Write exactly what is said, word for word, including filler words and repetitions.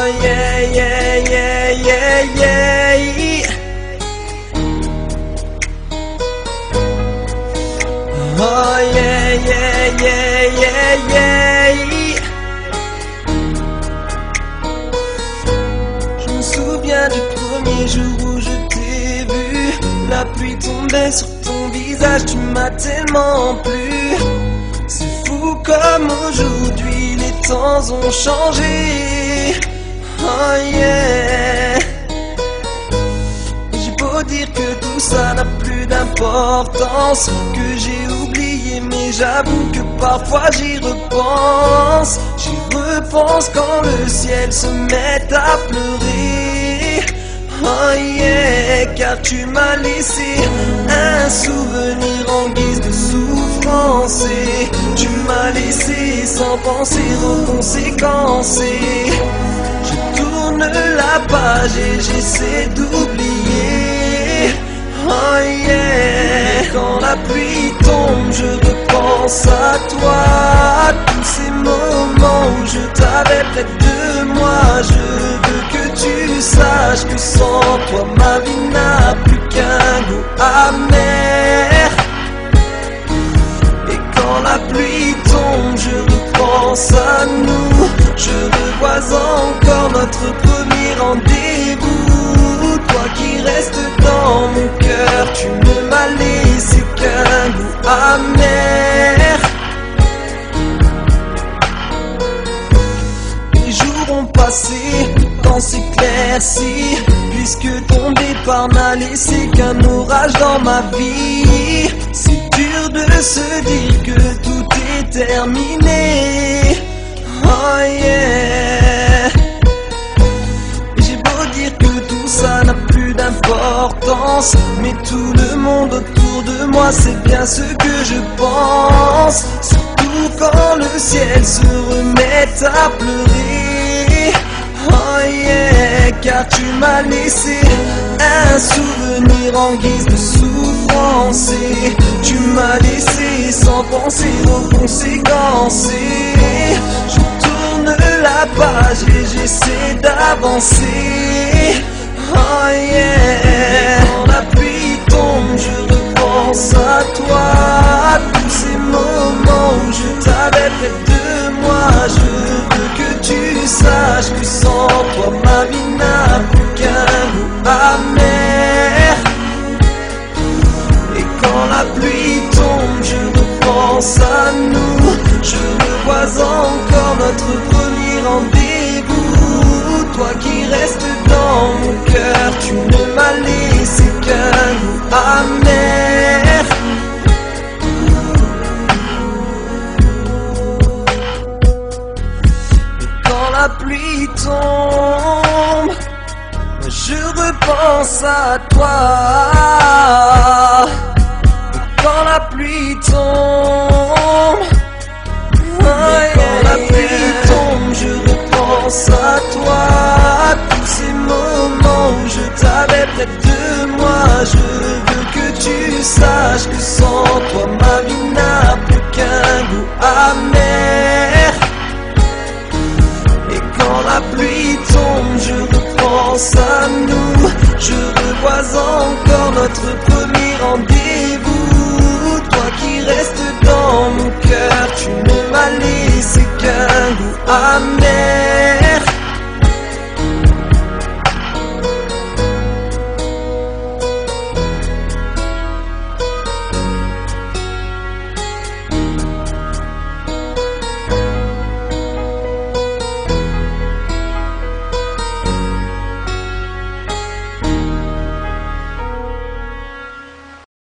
Oh yeah, yeah, yeah, yeah, yeah. Oh yeah, yeah, yeah, yeah, yeah. Je me souviens du premier jour où je t'ai vu. La pluie tombait sur ton visage, tu m'as tellement plu. C'est fou comme aujourd'hui les temps ont changé. Oh yeah. J'ai beau dire que tout ça n'a plus d'importance, que j'ai oublié, mais j'avoue que parfois j'y repense. J'y repense quand le ciel se met à pleurer. Oh yeah, car tu m'as laissé un souvenir en guise de souffrance. Et tu m'as laissé sans penser aux conséquences. Et je tourne la page et j'essaie d'oublier. Oh yeah, quand la pluie tombe, je repense à toi. Tous ces moments où je t'avais près de moi. Je veux que tu saches que sans toi ma vie n'a plus qu'un goût amer. Et quand la pluie tombe, je repense à nous. Je revois encore notre premier rendez-vous. Toi qui restes dans mon cœur, tu ne m'as laissé qu'un goût amer. Les jours ont passé, le temps s'éclaircit, puisque ton départ n'a laissé qu'un orage dans ma vie. C'est dur de se dire que tout est terminé. Oh yeah. J'ai beau dire que tout ça n'a plus d'importance, mais tout le monde autour de moi c'est bien ce que je pense. Surtout quand le ciel se remet à pleurer. Oh yeah, car tu m'as laissé un souvenir en guise de souffrance. Et tu m'as laissé sans penser aux conséquences. Et je tourne la page et j'essaie d'avancer. Oh yeah, quand la pluie tombe, je repense à toi. Tous ces moments où je t'avais près de moi. Je veux que tu saches que sans toi ma vie n'a plus qu'un goût amer. Et quand la pluie tombe, je repense à nous. Je revois encore notre premier rendez-vous. Toi qui restes dans mon cœur, tu ne m'as laissé qu'un goût amer. Et quand la pluie tombe, je repense à toi. Et quand la pluie tombe, quand la pluie tombe, je repense à toi. Tous ces moments où je t'avais près de moi. Je veux que tu saches que sans toi ma vie n'a plus qu'un goût amer. Et quand la pluie tombe, je repense à nous. Je revois encore notre premier rendez-vous. Toi qui restes dans mon cœur, tu ne m'as laissé qu'un goût amer.